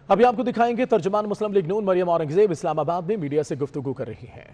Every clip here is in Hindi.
अभी आपको दिखाएंगे तर्जुमान मुस्लिम लीग नून मरियम औरंगजेब इस्लामाबाद में मीडिया से गुफ्तगू कर रही हैं।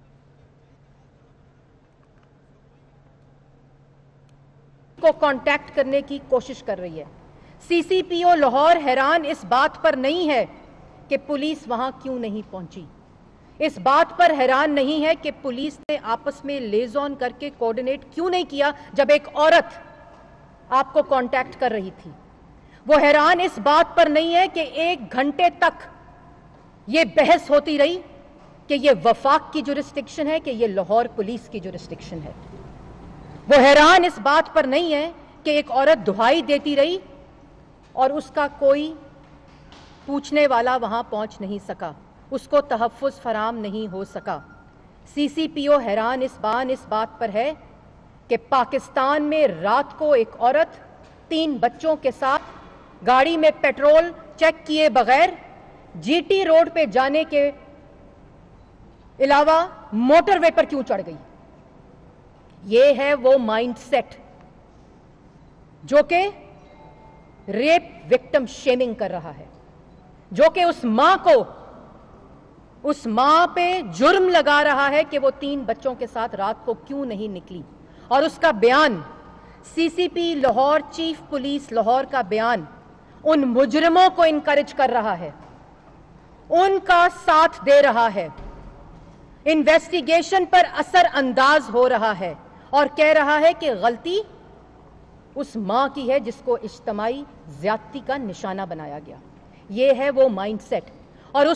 को कांटेक्ट करने की कोशिश कर रही है। सीसीपीओ लाहौर हैरान इस बात पर नहीं है कि पुलिस वहां क्यों नहीं पहुंची, इस बात पर हैरान नहीं है कि पुलिस ने आपस में लेजॉन करके कोऑर्डिनेट क्यों नहीं किया जब एक औरत आपको कांटेक्ट कर रही थी। वो हैरान इस बात पर नहीं है कि 1 घंटे तक ये बहस होती रही कि ये वफाक की जुरिस्डिक्शन है कि ये लाहौर पुलिस की जुरिस्डिक्शन है। वो हैरान इस बात पर नहीं है कि एक औरत दुहाई देती रही और उसका कोई पूछने वाला वहां पहुंच नहीं सका, उसको तहफ़्फ़ुज़ फराम नहीं हो सका। सीसीपीओ हैरान इस बात पर है कि पाकिस्तान में रात को एक औरत 3 बच्चों के साथ गाड़ी में पेट्रोल चेक किए बगैर जीटी रोड पे जाने के अलावा मोटरवे पर क्यों चढ़ गई। ये है वो माइंडसेट जो कि रेप विक्टिम शेमिंग कर रहा है, जो कि उस मां पे जुर्म लगा रहा है कि वो 3 बच्चों के साथ रात को क्यों नहीं निकली। और उसका बयान, CCP Lahore, chief police Lahore का बयान उन मुजरिमों को इनकरेज कर रहा है, उनका साथ दे रहा है, इन्वेस्टिगेशन पर असर अंदाज हो रहा है और कह रहा है कि गलती उस मां की है जिसको इज्तिमाई ज्यादती का निशाना बनाया गया। ये है वो माइंडसेट। और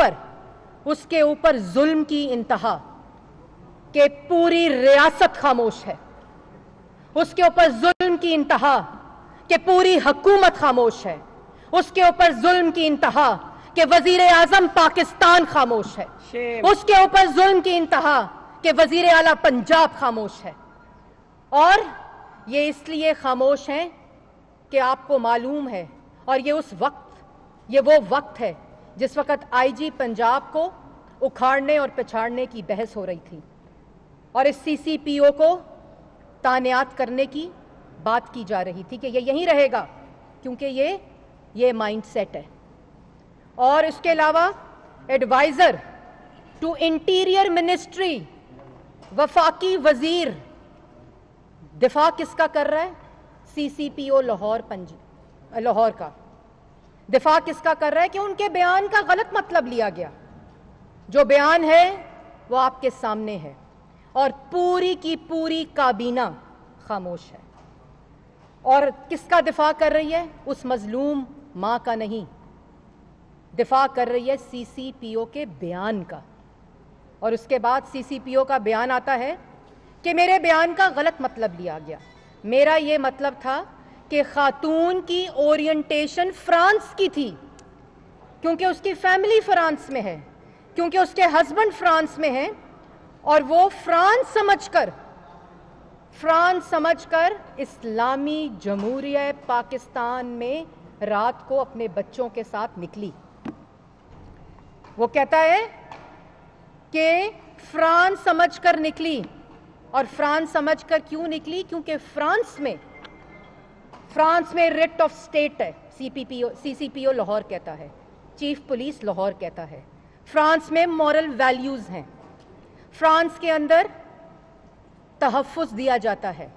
उसके ऊपर जुल्म की इंतहा कि पूरी रियासत खामोश है, उसके ऊपर जुल्म की इंतहा कि पूरी हुकूमत खामोश है, उसके ऊपर जुल्म की इंतहा कि वजीर आजम पाकिस्तान खामोश है, उसके ऊपर जुल्म की इंतहा कि वजीर आला पंजाब खामोश है। और ये इसलिए खामोश हैं कि आपको मालूम है, और ये वो वक्त है जिस वक्त आईजी पंजाब को उखाड़ने और पिछाड़ने की बहस हो रही थी और इस सीसीपीओ को तानियात करने की बात की जा रही थी कि ये यहीं रहेगा क्योंकि ये माइंडसेट है। और इसके अलावा एडवाइजर टू इंटीरियर मिनिस्ट्री, वफाकी वजीर, दिफा किसका कर रहा है? सीसीपीओ लाहौर का दिफा किसका कर रहा है कि उनके बयान का गलत मतलब लिया गया। जो बयान है वो आपके सामने है और पूरी की पूरी काबीना खामोश है। और किसका दिफा कर रही है? उस मजलूम मां का नहीं, दिफा कर रही है सीसीपीओ के बयान का। और उसके बाद सीसीपीओ का बयान आता है कि मेरे बयान का गलत मतलब लिया गया। मेरा ये मतलब था कि खातून की ओरिएंटेशन फ्रांस की थी क्योंकि उसकी फैमिली फ्रांस में है, क्योंकि उसके हस्बैंड फ्रांस में है और वो फ्रांस समझकर इस्लामी जमहूरिया पाकिस्तान में रात को अपने बच्चों के साथ निकली। वो कहता है कि फ्रांस समझकर निकली। और फ्रांस समझकर क्यों निकली? क्योंकि फ्रांस में रिट ऑफ स्टेट है, सीसीपीओ लाहौर कहता है, चीफ पुलिस लाहौर कहता है। फ्रांस में मॉरल वैल्यूज हैं, फ्रांस के अंदर तहफ़्फ़ुज़ दिया जाता है,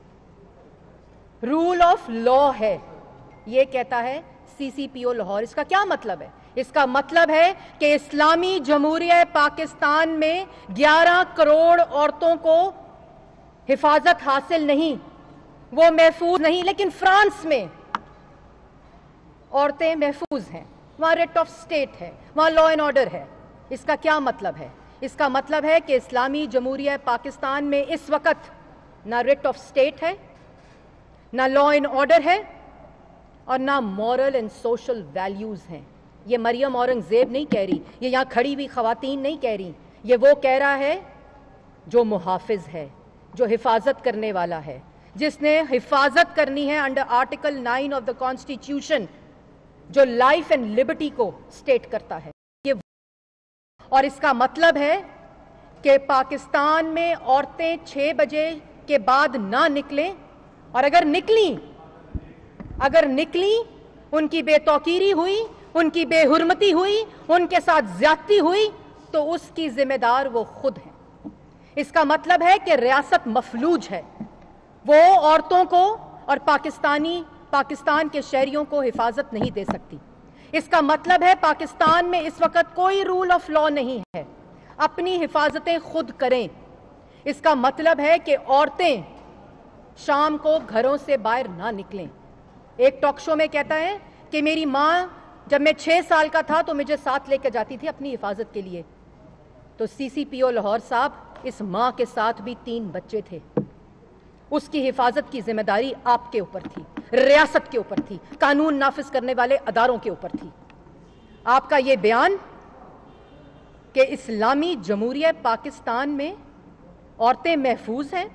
रूल ऑफ लॉ है, ये कहता है सीसीपीओ लाहौर। इसका क्या मतलब है? इसका मतलब है कि इस्लामी जमहूरिया पाकिस्तान में 11 करोड़ औरतों को हिफाजत हासिल नहीं, वो महफूज नहीं, लेकिन फ्रांस में औरतें महफूज हैं, वहां रिट ऑफ स्टेट है, वहां लॉ एंड ऑर्डर है। इसका क्या मतलब है? इसका मतलब है कि इस्लामी जमहूरिया पाकिस्तान में इस वक्त ना रिट ऑफ स्टेट है, ना लॉ एंड ऑर्डर है और ना मॉरल एंड सोशल वैल्यूज हैं। ये मरियम औरंगजेब नहीं कह रही, ये यहां खड़ी हुई खवातीन नहीं कह रही, ये वो कह रहा है जो मुहाफिज है, जो हिफाजत करने वाला है, जिसने हिफाजत करनी है under article 9 of the constitution, जो लाइफ एंड लिबर्टी को स्टेट करता है। ये और इसका मतलब है कि पाकिस्तान में औरतें 6 बजे के बाद ना निकलें, और अगर निकली उनकी बेतौकीरी हुई, उनकी बेहुरमती हुई, उनके साथ ज्यादती हुई, तो उसकी जिम्मेदार वो खुद हैं। इसका मतलब है कि रियासत मफलूज है, वो औरतों को और पाकिस्तान के शहरियों को हिफाजत नहीं दे सकती। इसका मतलब है पाकिस्तान में इस वक्त कोई रूल ऑफ लॉ नहीं है, अपनी हिफाजतें खुद करें। इसका मतलब है कि औरतें शाम को घरों से बाहर ना निकलें। एक टॉक शो में कहता है कि मेरी माँ जब मैं 6 साल का था तो मुझे साथ लेकर जाती थी अपनी हिफाजत के लिए। तो सीसीपीओ लाहौर साहब, इस माँ के साथ भी 3 बच्चे थे। उसकी हिफाजत की जिम्मेदारी आपके ऊपर थी, रियासत के ऊपर थी, कानून नाफिज करने वाले अदारों के ऊपर थी। आपका यह बयान कि इस्लामी जमहूरिया पाकिस्तान में औरतें महफूज हैं,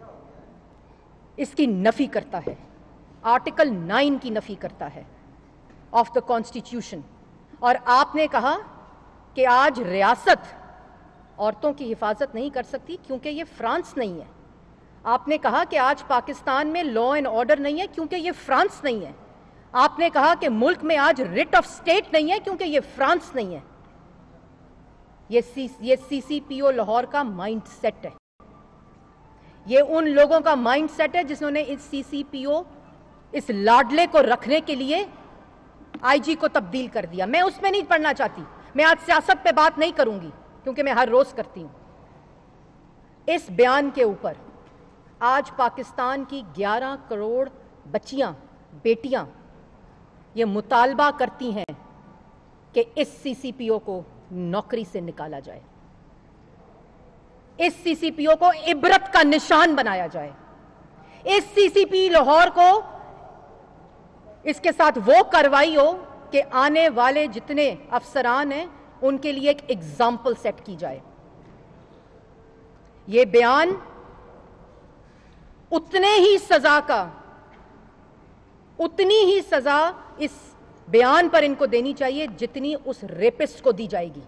इसकी नफी करता है, आर्टिकल 9 की नफी करता है ऑफ द कॉन्स्टिट्यूशन। और आपने कहा कि आज रियासत औरतों की हिफाजत नहीं कर सकती क्योंकि ये फ्रांस नहीं है। आपने कहा कि आज पाकिस्तान में लॉ एंड ऑर्डर नहीं है क्योंकि ये फ्रांस नहीं है। आपने कहा कि मुल्क में आज रिट ऑफ स्टेट नहीं है क्योंकि ये फ्रांस नहीं है। ये सीसीपीओ लाहौर का माइंड सेट है। ये उन लोगों का माइंड सेट है जिन्होंने इस सीसीपीओ, इस लाडले को रखने के लिए आईजी को तब्दील कर दिया। मैं उसमें नहीं पढ़ना चाहती, मैं आज सियासत पे बात नहीं करूंगी क्योंकि मैं हर रोज करती हूं। इस बयान के ऊपर आज पाकिस्तान की 11 करोड़ बच्चियां, बेटियां ये मुतालबा करती हैं कि इस सीसीपीओ को नौकरी से निकाला जाए, इस सीसीपीओ को इबरत का निशान बनाया जाए, इस सीसीपी लाहौर को इसके साथ वो कार्रवाई हो कि आने वाले जितने अफसरान हैं उनके लिए एक एग्जाम्पल सेट की जाए। ये बयान उतनी ही सजा इस बयान पर इनको देनी चाहिए जितनी उस रेपिस्ट को दी जाएगी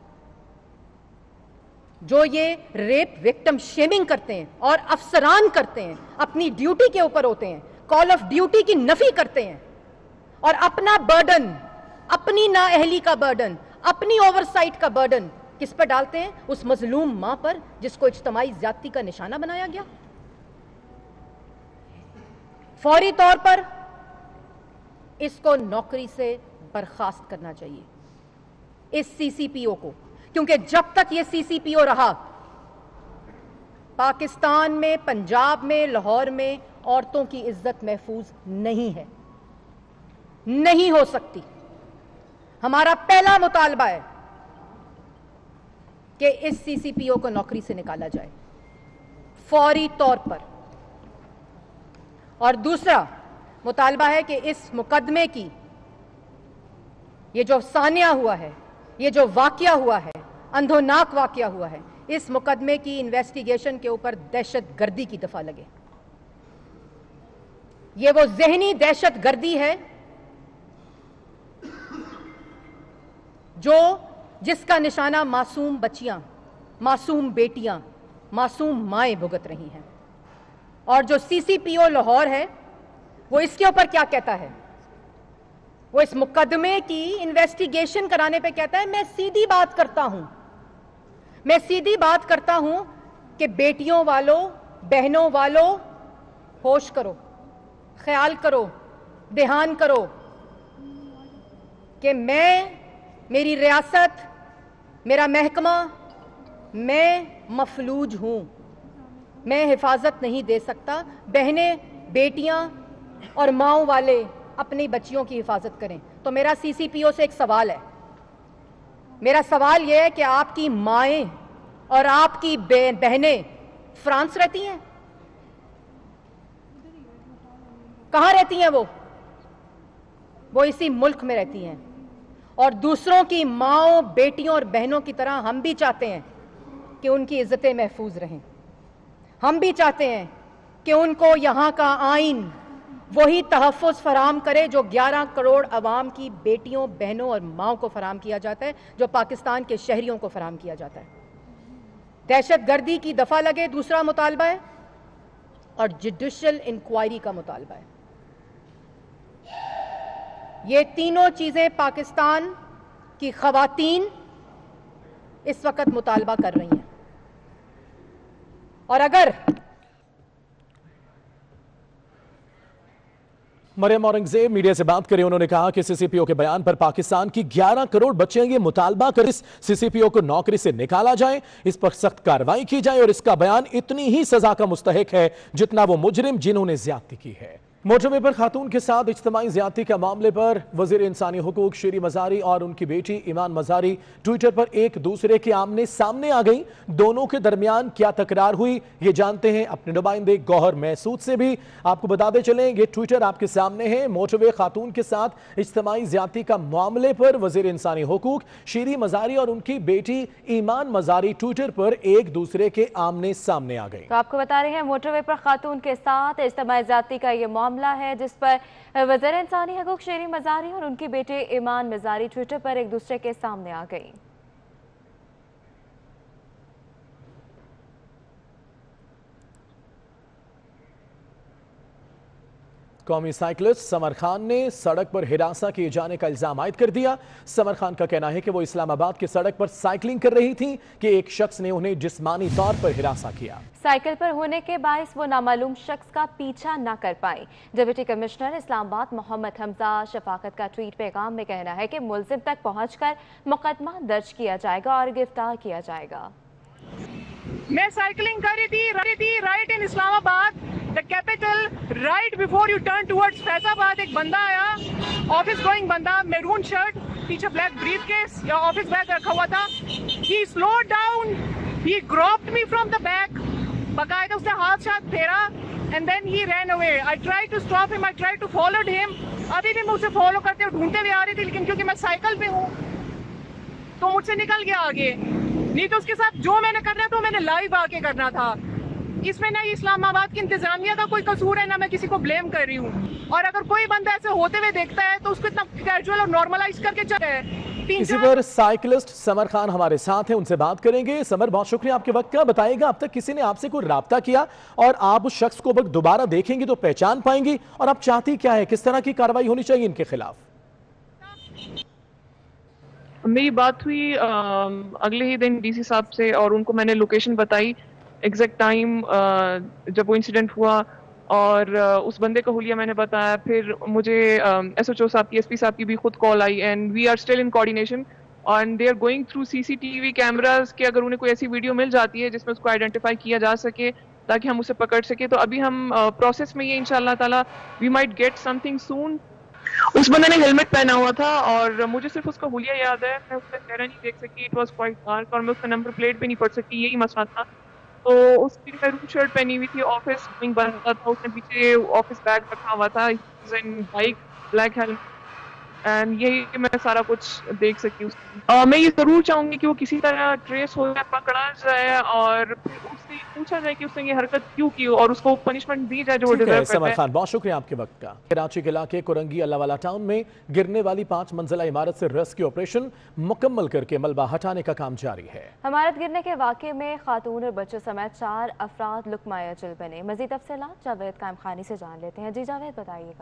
जो ये रेप विक्टिम शेमिंग करते हैं और अफसरान करते हैं, अपनी ड्यूटी के ऊपर होते हैं, कॉल ऑफ ड्यूटी की नफी करते हैं और अपना बर्डन, अपनी नाअहली का बर्डन, अपनी ओवरसाइट का बर्डन किस पर डालते हैं? उस मजलूम मां पर जिसको इज्तिमाई ज्यादती का निशाना बनाया गया। फौरी तौर पर इसको नौकरी से बर्खास्त करना चाहिए, इस सीसीपीओ को, क्योंकि जब तक ये सीसीपीओ रहा पाकिस्तान में, पंजाब में, लाहौर में औरतों की इज्जत महफूज नहीं है, नहीं हो सकती। हमारा पहला मुतालबा है कि इस सीसीपीओ को नौकरी से निकाला जाए फौरी तौर पर। और दूसरा मुतालबा है कि इस मुकदमे की, ये जो सानिया हुआ है, ये जो वाकया हुआ है, अंधोनाक वाकया हुआ है, इस मुकदमे की इन्वेस्टिगेशन के ऊपर दहशतगर्दी की दफा लगे। ये वो जहनी दहशतगर्दी है जिसका निशाना मासूम बच्चियां, मासूम बेटियां, मासूम माएं भुगत रही हैं। और जो सीसीपीओ लाहौर है वो इसके ऊपर क्या कहता है? वो इस मुकदमे की इन्वेस्टिगेशन कराने पे कहता है मैं सीधी बात करता हूं कि बेटियों वालों, बहनों वालों, होश करो, ख्याल करो, ध्यान करो कि मेरी रियासत, मेरा महकमा, मैं मफलूज हूं, मैं हिफाजत नहीं दे सकता। बहनें, बेटियां और माओ वाले अपनी बच्चियों की हिफाजत करें। तो मेरा सीसीपीओ से एक सवाल है, मेरा सवाल यह है कि आपकी माएं और आपकी बहनें फ्रांस रहती हैं? कहां रहती हैं? वो इसी मुल्क में रहती हैं। और दूसरों की माओ, बेटियों और बहनों की तरह हम भी चाहते हैं कि उनकी इज्जतें महफूज रहें। हम भी चाहते हैं कि उनको यहां का आइन वही तहफ़्फ़ुज़ फराम करे जो 11 करोड़ अवाम की बेटियों, बहनों और माओं को फराम किया जाता है, जो पाकिस्तान के शहरियों को फराम किया जाता है। दहशतगर्दी की दफा लगे, दूसरा मुतालबा है, और जुडिशियल इंक्वायरी का मुतालबा है। ये तीनों चीजें पाकिस्तान की खवातीन इस वक्त मुतालबा कर रही हैं। और अगर मरियम औरंगजेब मीडिया से बात करें, उन्होंने कहा कि सीसीपीओ के बयान पर पाकिस्तान की 11 करोड़ बच्चे ये मुतालबा कर इस सीसीपीओ को नौकरी से निकाला जाए, इस पर सख्त कार्रवाई की जाए और इसका बयान इतनी ही सजा का मुस्तहिक है जितना वो मुजरिम जिन्होंने ज्यादती की है। मोटरवे पर खातून के साथ इज्तिमाई ज्यादती का मामले पर वजीर इंसानी हुकूक शीरी मजारी और उनकी बेटी ईमान मजारी ट्विटर पर एक दूसरे के आमने सामने आ गई। दोनों के दरमियान क्या तकरार हुई, ये जानते हैं अपने नुमाइंदे गौहर महसूद से भी। आपको बताते चलें, ये ट्विटर आपके सामने है। मोटरवे खातून के साथ इज्तिमाई ज्यादती का मामले पर वजीर इंसानी हुकूक शीरी मजारी और उनकी बेटी ईमान मजारी ट्विटर पर एक दूसरे के आमने सामने आ गई। तो आपको बता रहे हैं, मोटरवे पर खातून के साथ इज्तिमाई ज्यादती का ये मामला है जिस पर वज़ीर इंसानी हकूक़ शीरी मजारी और उनकी बेटे ईमान मजारी ट्विटर पर एक दूसरे के सामने आ गई। कौमी साइकिलिस्ट समर खान ने सड़क पर हिरासा किए जाने का इल्जाम आयद कर दिया। समर खान का कहना है कि वो इस्लामाबाद की सड़क पर साइकिलिंग कर रही थी कि एक शख्स ने उन्हें जिस्मानी तौर पर हिरासा किया। साइकिल पर होने के बायस वो नामालूम शख्स का पीछा न कर पाई। डिप्टी कमिश्नर इस्लामाबाद मोहम्मद हमजा शफाकत का ट्वीट पैगाम में कहना है कि मुलजिम तक पहुंचकर मुकदमा दर्ज किया जाएगा और गिरफ्तार किया जाएगा। मैं साइकिलिंग कर रही थी right in Islamabad the capital. Right before U turn towards Faizabad एक बंदा आया, ऑफिस गोइंग बंदा, मैरून शर्ट, पीछे ब्लैक ब्रीफकेस या ऑफिस बैग रखा हुआ था। He slowed down, he groped me from the back, बकायदा उसने हाथ फेरा and then he ran away. I try to stop him, I try to followed him. अभी भी मैं उसे फॉलो करते हुए ढूंढते हुए आ रही थी, लेकिन क्योंकि मैं साइकिल पे हूँ तो मुझसे निकल गया आगे। नहीं तो उसके साथ जो मैंने करना था मैंने लाइव आके करना था। इसमें ना इस्लामाबाद की इंतजामिया का कोई कसूर है, ना मैं किसी को ब्लेम कर रही हूँ। और अगर कोई बंदा ऐसे होते हुए देखता है तो उसको इतना कैजुअल और नॉर्मलाइज करके चले। इसी पर साइकिलिस्ट समर खान हमारे साथ हैं, उनसे बात करेंगे। समर, बहुत शुक्रिया आपके वक्त का। बताइएगा, अब तक किसी ने आपसे कोई राब्ता किया और आप उस शख्स को दोबारा देखेंगे तो पहचान पाएंगी, और आप चाहती क्या है, किस तरह की कार्रवाई होनी चाहिए इनके खिलाफ? मेरी बात हुई अगले ही दिन डीसी साहब से और उनको मैंने लोकेशन बताई, एग्जैक्ट टाइम जब वो इंसिडेंट हुआ, और उस बंदे का हुलिया मैंने बताया। फिर मुझे एसएचओ साहब की, एसपी साहब की भी खुद कॉल आई and we are still in coordination and they are going through CCTV cameras के अगर उन्हें कोई ऐसी वीडियो मिल जाती है जिसमें उसको आइडेंटिफाई किया जा सके ताकि हम उसे पकड़ सके। तो अभी हम प्रोसेस में ये इंशाल्लाह ताला we might get something soon. उस बंदे ने हेलमेट पहना हुआ था और मुझे सिर्फ उसका हुलिया याद है, मैं उसका चेहरा नहीं देख सकी, इट वाज क्वाइट डार्क, और मैं उसका नंबर प्लेट भी नहीं पढ़ सकी, यही मसला था। तो उसकी मैरून शर्ट पहनी हुई थी, ऑफिस गोइंग बंदा था, उसने पीछे ऑफिस बैग रखा हुआ था, बाइक, ब्लैक हेलमेट, एंड यही मैं सारा कुछ देख सकी उसकी। मैं ये जरूर चाहूंगी कि वो किसी तरह ट्रेस हो जाए, पकड़ा जाए और उससे पूछा जाए कि उसने ये हरकत क्यों की और उसको पनिशमेंट दी जाए जो वो डिजर्व करता है। समर खान, बहुत शुक्रिया आपके वक्त का। कराची के इलाके कोरंगी अल्लाहवाला टाउन में गिरने वाली 5 मंजिला इमारत से रेस्क्यू ऑपरेशन मुकम्मल करके मलबा हटाने का काम जारी है। इमारत गिरने के वाक़े में खातून और बच्चों समेत 4 अफराद लुकमाए अजल बने। मजीद तफसीलात जावेद कायम खानी से जान लेते हैं। जी जावेद, बताइएगा।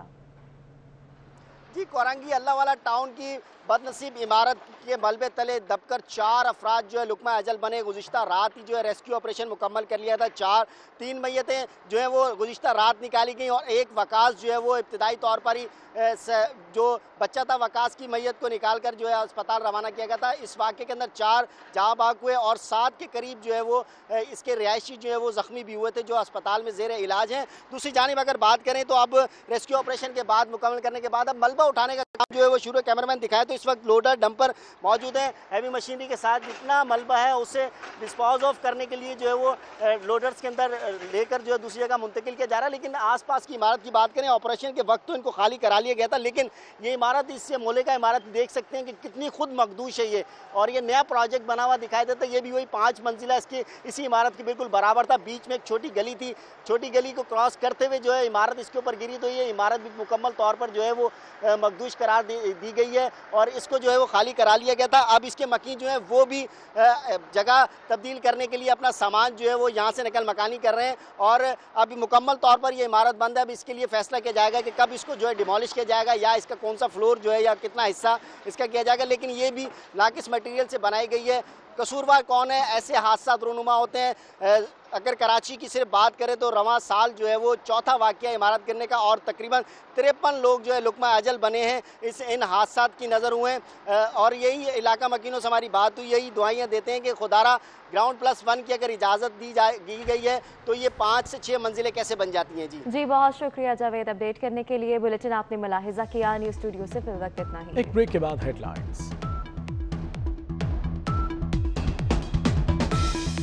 जी, कोरंगी अल्लाहवाला टाउन की बदनसीब इमारत के मलबे तले दबकर 4 अफराद जो है लुकमा अजल बने। गुज़िश्ता रात ही जो है रेस्क्यू ऑपरेशन मुकम्मल कर लिया था। 3 मैयतें जो है वो गुज़िश्ता रात निकाली गई और एक वकास जो है वो इब्तदाई तौर पर ही जो बच्चा था वकास की मैयत को निकाल कर जो है अस्पताल रवाना किया गया था। इस वाक़े के अंदर 4 जहाँ बाग हुए और 7 के करीब जो है वो इसके रिहायशी जो है वो ज़ख्मी भी हुए थे जो अस्पताल में ज़ेर इलाज हैं। दूसरी जानिब अगर बात करें तो अब रेस्क्यू ऑपरेशन के बाद मुकम्मल करने के बाद अब मलबा उठाने का काम जो है वो शुरू। कैमरामैन दिखाए तो इस वक्त लोडर डंपर मौजूद है, हैवी मशीनरी के साथ जितना मलबा है उसे डिस्पोज ऑफ करने के लिए जो है वो लोडर्स के अंदर लेकर जो है दूसरी जगह मुंतकिल किया जा रहा है। लेकिन आसपास की इमारत की बात करें, ऑपरेशन के वक्त तो इनको खाली करा लिया गया था, लेकिन ये इमारत इससे मोले का इमारत देख सकते हैं कि कितनी खुद मखदूश है ये, और ये नया प्रोजेक्ट बना हुआ दिखाई देता है। ये भी वही 5 मंजिला इसकी इसी इमारत के बिल्कुल बराबर था। बीच में एक छोटी गली थी, छोटी गली को क्रॉस करते हुए जो है इमारत इसके ऊपर गिरी, तो ये इमारत भी मुकम्मल तौर पर जो है वो मखदूश करार दी गई है और इसको जो है वो खाली करा लिया गया था। अब इसके मकीन जो है वो भी जगह तब्दील करने के लिए अपना सामान जो है वो यहाँ से नकल मकानी कर रहे हैं और अभी मुकम्मल तौर पर ये इमारत बंद है। अब इसके लिए फैसला किया जाएगा कि कब इसको जो है डिमोलिश किया जाएगा या इसका कौन सा फ्लोर जो है या कितना हिस्सा इसका किया जाएगा, लेकिन ये भी नाकिस मटेरियल से बनाई गई है। कसूरवार कौन है? ऐसे हादसा रोनुमा होते हैं। अगर कराची की सिर्फ बात करें तो रवां साल जो है वो चौथा वाकया इमारत गिरने का, और तकरीबन 53 लोग जो है लुकमा अजल बने हैं इन हादसात की नज़र हुए हैं। और यही इलाका मकीनों से हमारी बात हुई, यही दुआएं देते हैं कि खुदारा ग्राउंड +1 की अगर इजाज़त दी गई है तो ये 5 से 6 मंजिलें कैसे बन जाती हैं। जी बहुत शुक्रिया जावेद अपडेट करने के लिए। बुलेटिन आपने मुलाहिजा किया। न्यूज़ स्टूडियो से फिल वक्त इतना ही। एक ब्रेक के बाद हेडलाइंस।